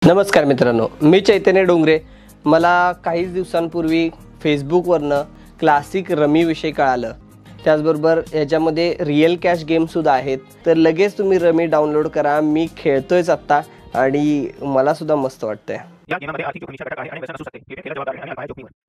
नमस्कार मित्रांनो, मी चैतन्य डोंगरे। मला काही दिवसांपूर्वी फेसबुकवरनं क्लासिक रमीविषयी कळालं। त्याचबरोबर याच्यामध्ये रिअल कॅश गेमसुद्धा आहेत। तर लगेच तुम्ही रमी डाउनलोड करा। मी खेळतोयच आत्ता आणि मला सुद्धा मस्त वाटतंय। या गेममध्ये आर्थिक जोखमीचा घटक आहे आणि व्यसन असू शकते। क्रिकेट खेळ जबाबदारी आणि अल्पाया जोखमीवर